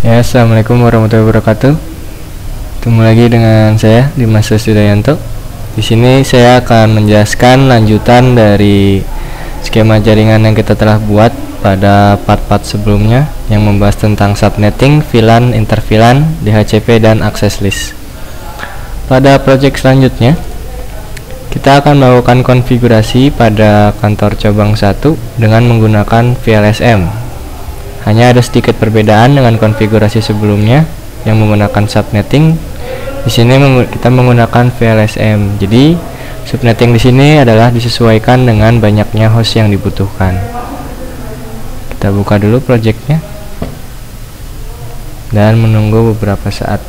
Ya, assalamualaikum warahmatullahi wabarakatuh. Ketemu lagi dengan saya Dimas Sudayanto. Di sini saya akan menjelaskan lanjutan dari skema jaringan yang kita telah buat pada part-part sebelumnya yang membahas tentang subnetting, VLAN, interVLAN, DHCP, dan access list. Pada project selanjutnya, kita akan melakukan konfigurasi pada kantor cabang 1 dengan menggunakan VLSM. Hanya ada sedikit perbedaan dengan konfigurasi sebelumnya yang menggunakan subnetting. Di sini kita menggunakan VLSM. Jadi subnetting di sini adalah disesuaikan dengan banyaknya host yang dibutuhkan. Kita buka dulu projectnya dan menunggu beberapa saat.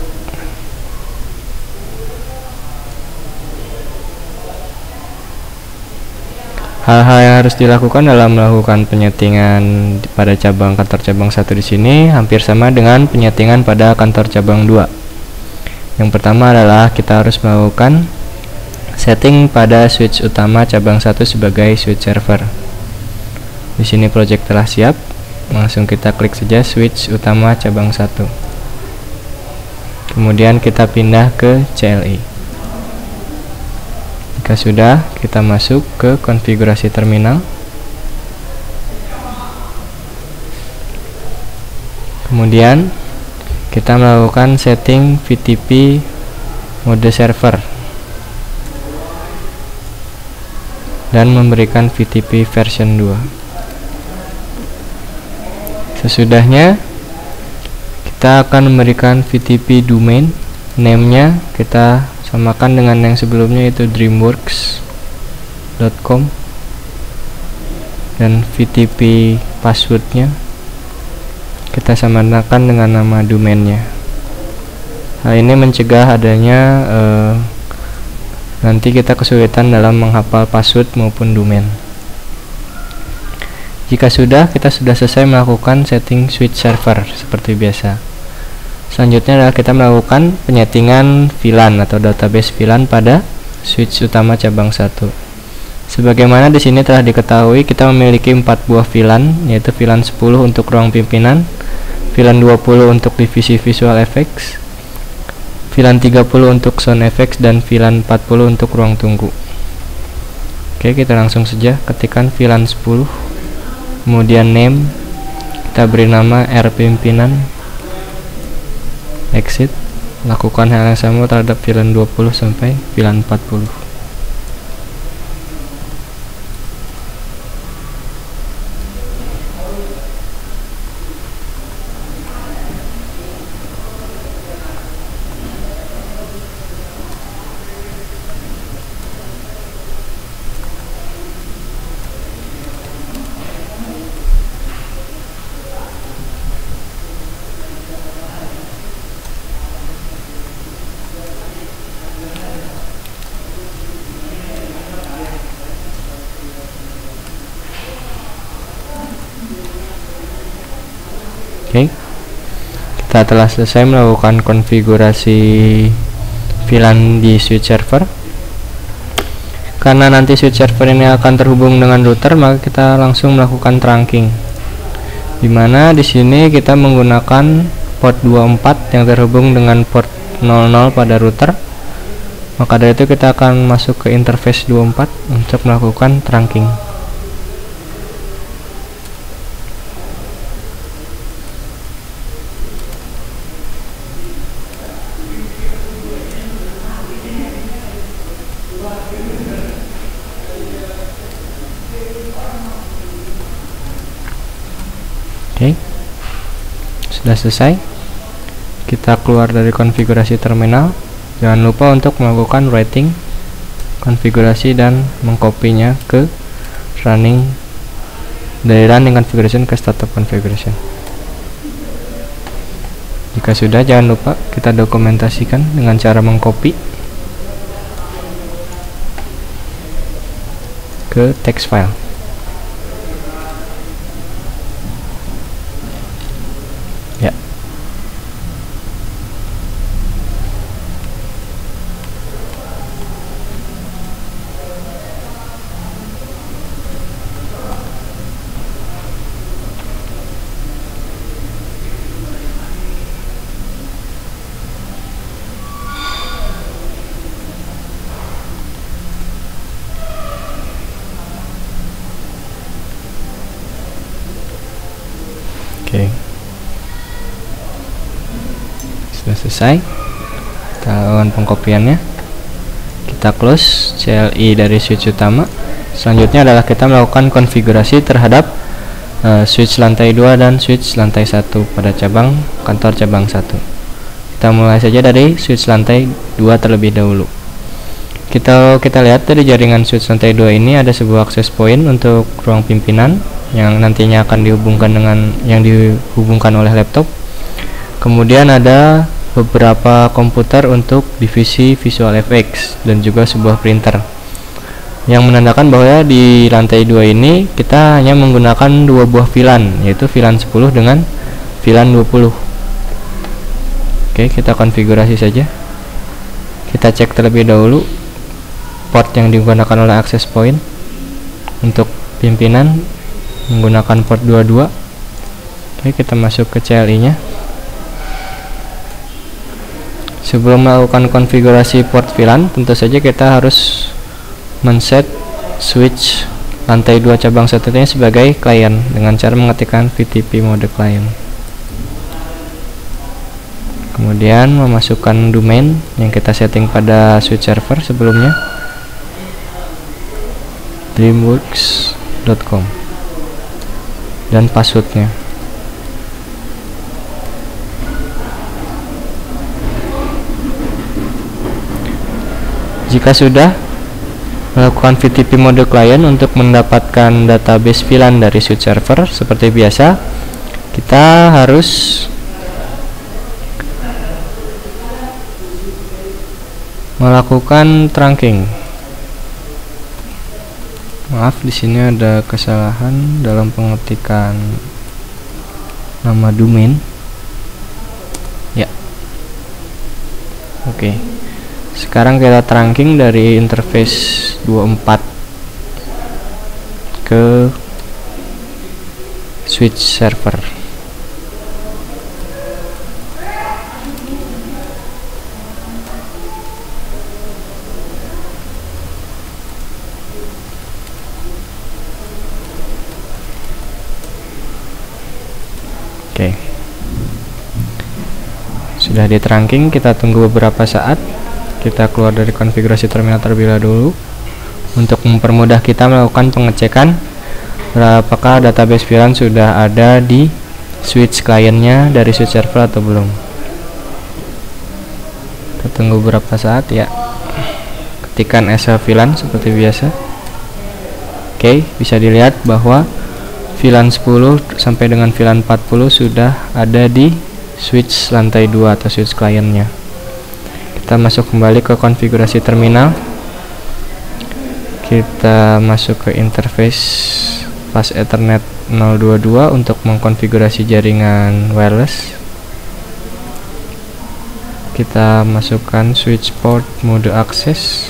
Hal-hal yang harus dilakukan dalam melakukan penyetingan pada kantor cabang 1 di sini hampir sama dengan penyetingan pada kantor cabang 2. Yang pertama adalah kita harus melakukan setting pada switch utama cabang 1 sebagai switch server. Di sini project telah siap. Langsung kita klik saja switch utama cabang 1. Kemudian kita pindah ke CLI. Jika sudah, kita masuk ke konfigurasi terminal. Kemudian kita melakukan setting VTP mode server dan memberikan VTP version 2. Sesudahnya kita akan memberikan VTP domain, name-nya kita samakan dengan yang sebelumnya, yaitu dreamworks.com, dan VTP passwordnya kita samakan dengan nama domainnya. Hal ini mencegah adanya nanti kita kesulitan dalam menghafal password maupun domain. Jika kita sudah selesai melakukan setting switch server seperti biasa. Selanjutnya adalah kita melakukan penyetingan VLAN atau database VLAN pada switch utama cabang 1. Sebagaimana di sini telah diketahui, kita memiliki 4 buah VLAN, yaitu VLAN 10 untuk ruang pimpinan, VLAN 20 untuk divisi visual effects, VLAN 30 untuk sound effects, dan VLAN 40 untuk ruang tunggu. Oke, kita langsung saja ketikkan VLAN 10, kemudian name, kita beri nama R pimpinan, exit, lakukan hal yang sama terhadap VLAN 20 sampai VLAN 40. Oke, kita telah selesai melakukan konfigurasi VLAN di switch server. Karena nanti switch server ini akan terhubung dengan router, maka kita langsung melakukan trunking. Dimana di sini kita menggunakan port 24 yang terhubung dengan port 00 pada router. Maka dari itu kita akan masuk ke interface 24 untuk melakukan trunking. Oke, sudah selesai. Kita keluar dari konfigurasi terminal. Jangan lupa untuk melakukan writing konfigurasi dan mengkopinya ke dari running configuration ke startup configuration. Jika sudah, jangan lupa kita dokumentasikan dengan cara mengcopy ke text file. Ya. Oke. Sudah selesai. Kita lakukan pengkopiannya. Kita close CLI dari switch utama. Selanjutnya adalah kita melakukan konfigurasi terhadap switch lantai 2 dan switch lantai 1 pada cabang kantor cabang 1. Kita mulai saja dari switch lantai 2 terlebih dahulu. Kita lihat dari jaringan switch lantai 2 ini ada sebuah access point untuk ruang pimpinan yang nantinya akan dihubungkan dengan oleh laptop. Kemudian ada beberapa komputer untuk divisi visual effects dan juga sebuah printer, yang menandakan bahwa di lantai 2 ini kita hanya menggunakan dua buah VLAN, yaitu VLAN 10 dengan VLAN 20. Oke, kita konfigurasi saja. Kita cek terlebih dahulu port yang digunakan oleh access point. Untuk pimpinan menggunakan port 22. Oke, kita masuk ke CLI nya. Sebelum melakukan konfigurasi port VLAN, tentu saja kita harus men-set switch lantai 2 cabang 1 ini sebagai klien dengan cara mengetikkan VTP mode client. Kemudian memasukkan domain yang kita setting pada switch server sebelumnya, dreamworks.com, dan passwordnya. Jika sudah melakukan VTP mode client untuk mendapatkan database VLAN dari switch server seperti biasa, kita harus melakukan trunking. Maaf, di sini ada kesalahan dalam pengetikan nama domain. Ya. Oke. Sekarang kita trunking dari interface 24 ke switch server. Oke. Sudah di trunking, kita tunggu beberapa saat. Kita keluar dari konfigurasi terminal terlebih dahulu untuk mempermudah kita melakukan pengecekan apakah database VLAN sudah ada di switch kliennya dari switch server atau belum. Kita tunggu beberapa saat ya. Ketikkan SH VLAN seperti biasa. Oke, bisa dilihat bahwa VLAN 10 sampai dengan VLAN 40 sudah ada di switch lantai 2 atau switch kliennya. Kita masuk kembali ke konfigurasi terminal. Kita masuk ke interface Fast Ethernet 022 untuk mengkonfigurasi jaringan wireless. Kita masukkan switch port mode access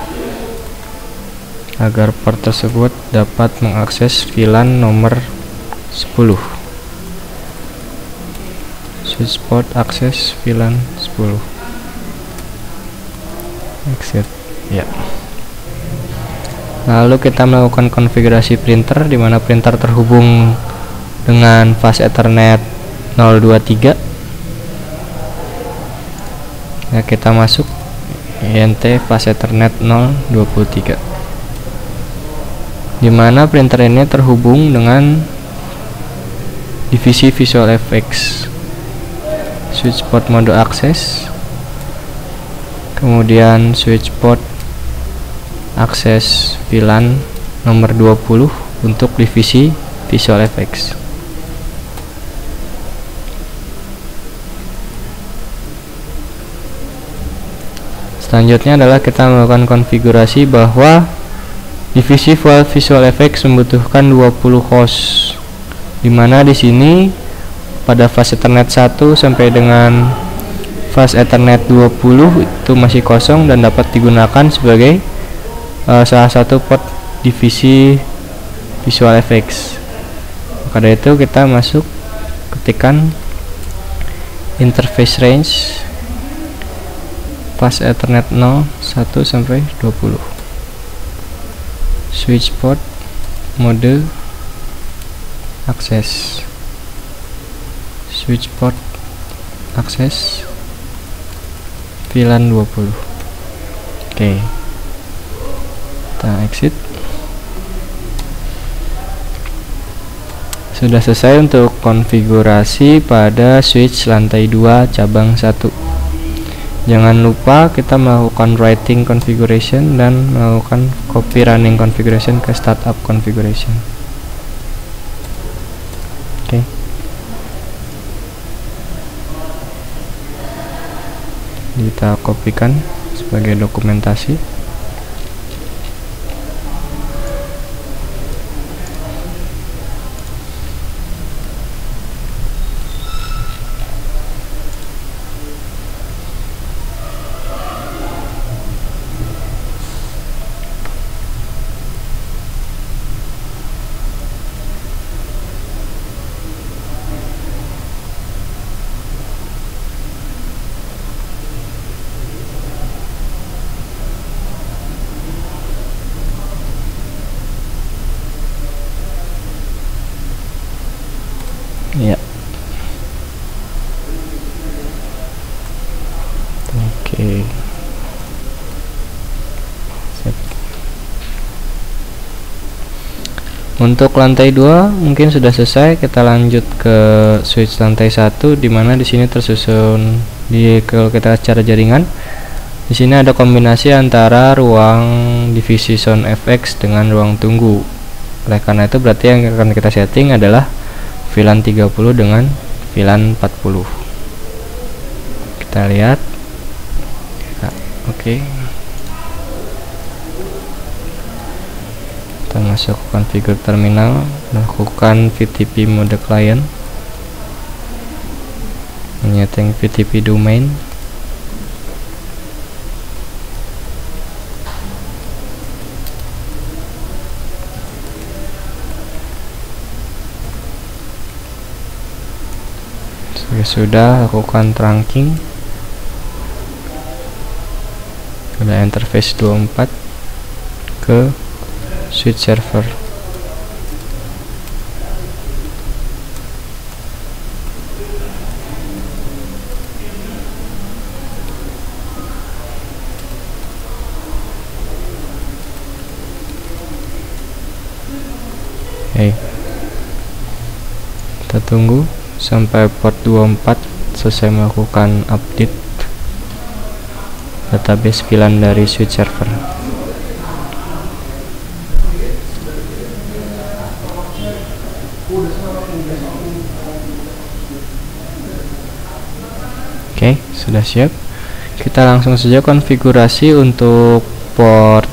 agar port tersebut dapat mengakses VLAN nomor 10. Switch port access VLAN 10. Exit. Ya. Lalu kita melakukan konfigurasi printer, di mana printer terhubung dengan Fast Ethernet 023. Ya, kita masuk INT Fast Ethernet 023, di mana printer ini terhubung dengan divisi visual effects. Switch port mode access, kemudian switch port akses VLAN nomor 20 untuk divisi visual effects. Selanjutnya adalah kita melakukan konfigurasi bahwa divisi visual effects membutuhkan 20 host, dimana di sini pada Fast Ethernet 1 sampai dengan Fast Ethernet 20 itu masih kosong dan dapat digunakan sebagai salah satu port divisi visual effects. Maka dari itu kita masuk, ketikkan interface range Fast Ethernet 0 1 sampai 20, switch port mode access. switch port akses VLAN 20. Oke, kita exit. Sudah selesai untuk konfigurasi pada switch lantai 2 cabang 1. Jangan lupa kita melakukan writing configuration dan melakukan copy running configuration ke startup configuration. Oke. Kita kopikan sebagai dokumentasi. Ya. Oke. Sip. Untuk lantai 2 mungkin sudah selesai. Kita lanjut ke switch lantai 1, dimana di sini tersusun kalau kita secara jaringan. Di sini ada kombinasi antara ruang divisi sound FX dengan ruang tunggu. Oleh karena itu berarti yang akan kita setting adalah VLAN 30 dengan VLAN 40. Kita lihat. Oke. Kita masuk configure terminal, lakukan VTP mode client, menyeting VTP domain. Sudah lakukan trunking pada interface 24 ke switch server. Kita tunggu sampai port 24 selesai melakukan update database VLAN dari switch server. Oke, sudah siap. Kita langsung saja konfigurasi untuk port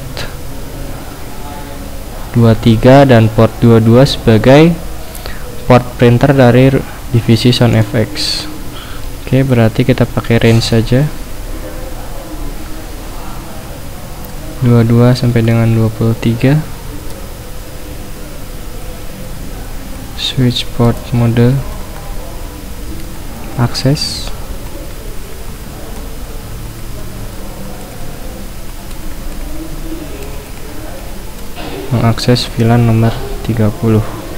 23 dan port 22 sebagai port printer dari divisi sound FX. Oke, berarti kita pakai range saja 22 sampai dengan 23. Switch port mode akses, mengakses VLAN nomor 30.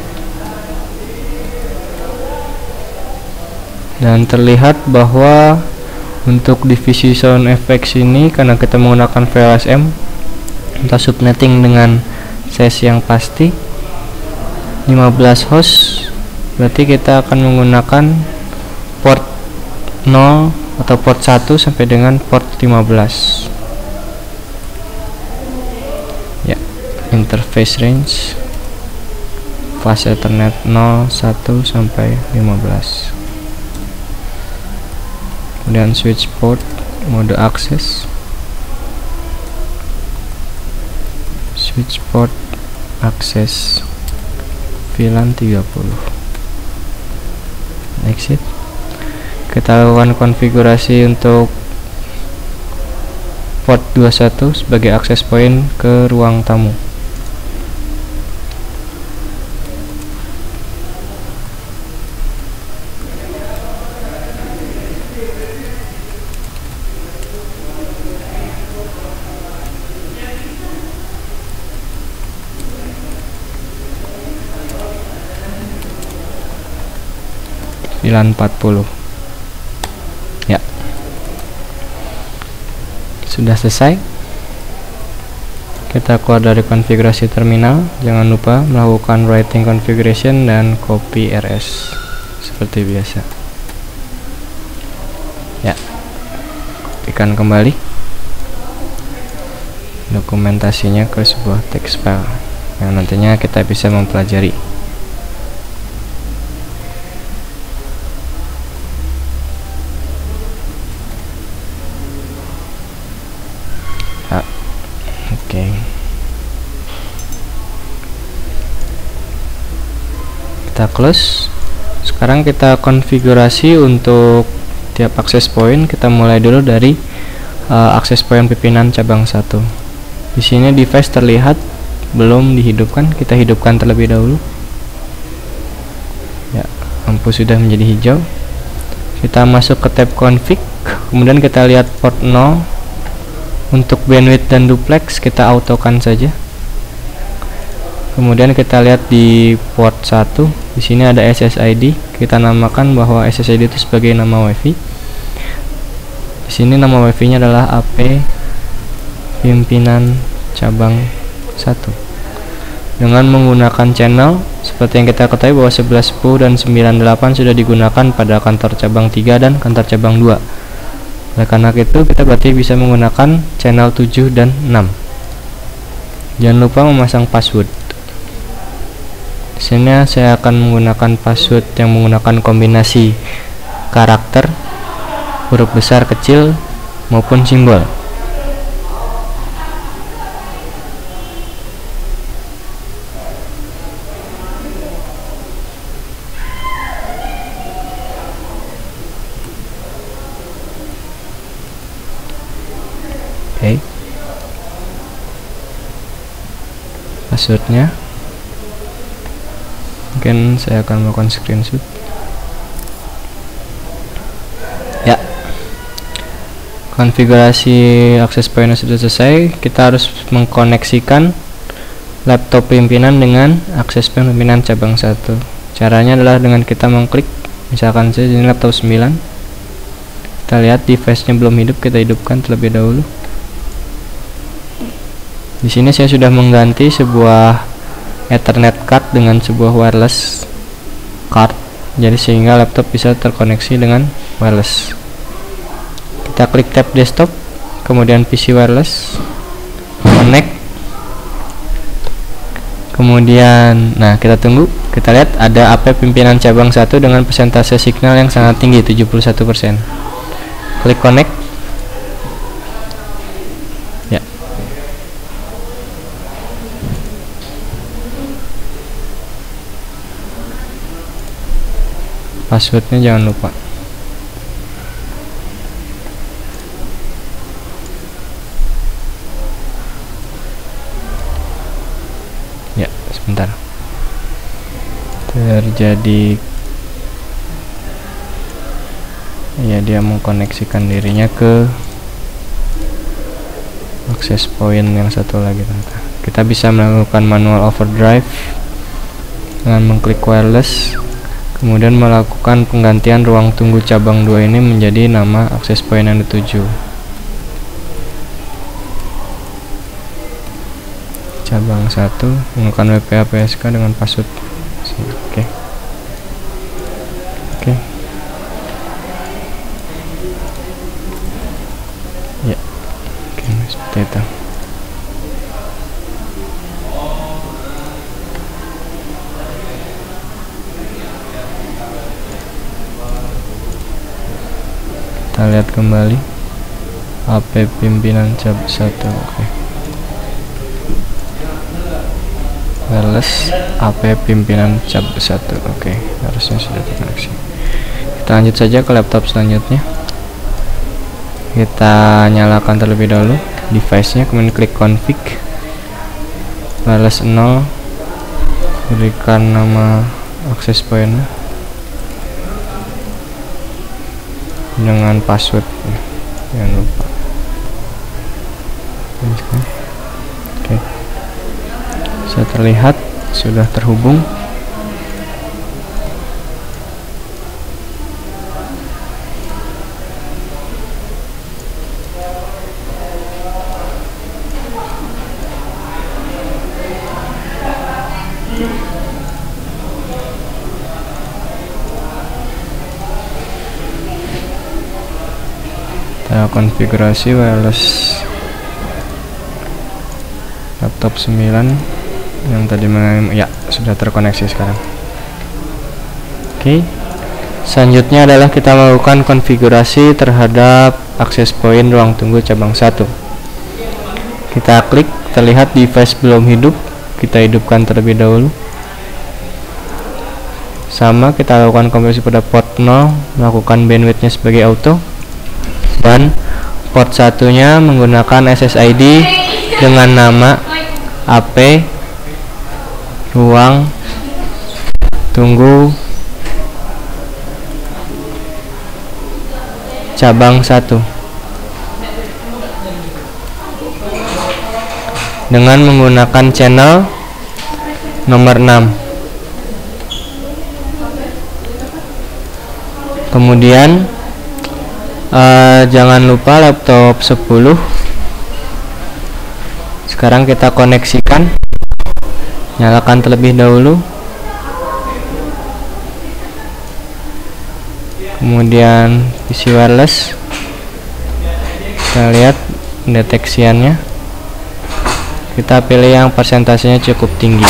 Dan terlihat bahwa untuk divisi sound FX ini, karena kita menggunakan VLSM, kita subnetting dengan size yang pasti 15 host, berarti kita akan menggunakan port 0 atau port 1 sampai dengan port 15. Ya, interface range fast ethernet 0, 1 sampai 15. Kemudian switch port mode akses, switch port akses VLAN 30. Exit. Kita lakukan konfigurasi untuk port 21 sebagai akses point ke ruang tamu. 940. Ya, sudah selesai. Kita keluar dari konfigurasi terminal. Jangan lupa melakukan writing configuration dan copy rs seperti biasa. Ya, kopikan kembali dokumentasinya ke sebuah text file yang nantinya kita bisa mempelajari. Oke. Kita close. Sekarang kita konfigurasi untuk tiap akses point. Kita mulai dulu dari akses point pimpinan cabang 1. Di sini device terlihat belum dihidupkan, kita hidupkan terlebih dahulu. Ya, lampu sudah menjadi hijau. Kita masuk ke tab config, kemudian kita lihat port 0. Untuk bandwidth dan duplex kita autokan saja. Kemudian kita lihat di port 1, di sini ada SSID. Kita namakan bahwa SSID itu sebagai nama WiFi. Di sini nama WiFi-nya adalah AP pimpinan cabang 1. Dengan menggunakan channel seperti yang kita ketahui bahwa 1110 dan 98 sudah digunakan pada kantor cabang 3 dan kantor cabang 2. Oleh karena itu kita berarti bisa menggunakan channel 7 dan 6. Jangan lupa memasang password. Di sini saya akan menggunakan password yang menggunakan kombinasi karakter, huruf besar, kecil maupun simbol. Oke. Passwordnya mungkin saya akan melakukan screenshot. Ya, konfigurasi akses point sudah selesai. Kita harus mengkoneksikan laptop pimpinan dengan akses point pimpinan cabang 1. Caranya adalah dengan kita mengklik, misalkan saja ini laptop 9. Kita lihat device-nya belum hidup, kita hidupkan terlebih dahulu. Di sini saya sudah mengganti sebuah Ethernet card dengan sebuah wireless card, jadi sehingga laptop bisa terkoneksi dengan wireless. Kita klik tab desktop, kemudian PC wireless, connect, kemudian kita tunggu. Kita lihat ada AP pimpinan cabang 1 dengan persentase signal yang sangat tinggi, 71%. Klik connect. Ya, passwordnya jangan lupa. Ya, sebentar. Terjadi, ya, dia mengkoneksikan dirinya ke akses point yang satu lagi. Kita bisa melakukan manual overdrive dengan mengklik wireless, kemudian melakukan penggantian ruang tunggu cabang 2 ini menjadi nama akses point yang dituju. Cabang 1 menggunakan WPA PSK dengan password. Oke. Ya, seperti itu. Kita lihat kembali AP pimpinan cab 1. Oke. Wireless AP pimpinan cab 1. Oke, harusnya sudah terkoneksi. Kita lanjut saja ke laptop selanjutnya. Kita nyalakan terlebih dahulu device-nya, kemudian klik config, wireless 0, berikan nama akses point dengan password, jangan lupa. Oke, sudah terlihat, sudah terhubung. Kita konfigurasi wireless laptop 9 yang tadi ya sudah terkoneksi sekarang. Oke. Selanjutnya adalah kita melakukan konfigurasi terhadap akses point ruang tunggu cabang 1. Kita klik, terlihat device belum hidup, kita hidupkan terlebih dahulu. Sama, kita lakukan konversi pada port 0, melakukan bandwidthnya sebagai auto, dan port satunya menggunakan SSID dengan nama AP ruang tunggu cabang 1 dengan menggunakan channel nomor 6. Kemudian jangan lupa laptop 10 sekarang kita koneksikan, nyalakan terlebih dahulu, kemudian PC wireless, kita lihat pendeteksiannya, kita pilih yang persentasenya cukup tinggi.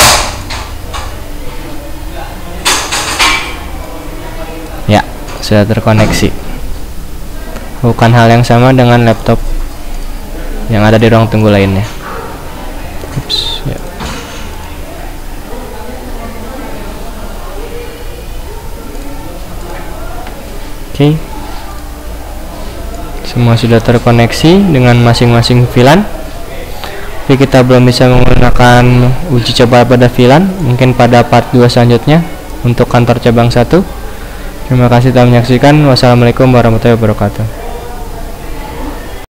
Ya, sudah terkoneksi. Lakukan hal yang sama dengan laptop yang ada di ruang tunggu lainnya. Ya. Oke. Semua sudah terkoneksi dengan masing-masing VLAN. Tapi kita belum bisa menggunakan uji coba pada VLAN, mungkin pada part 2 selanjutnya untuk kantor cabang 1. Terima kasih telah menyaksikan. Wassalamualaikum warahmatullahi wabarakatuh.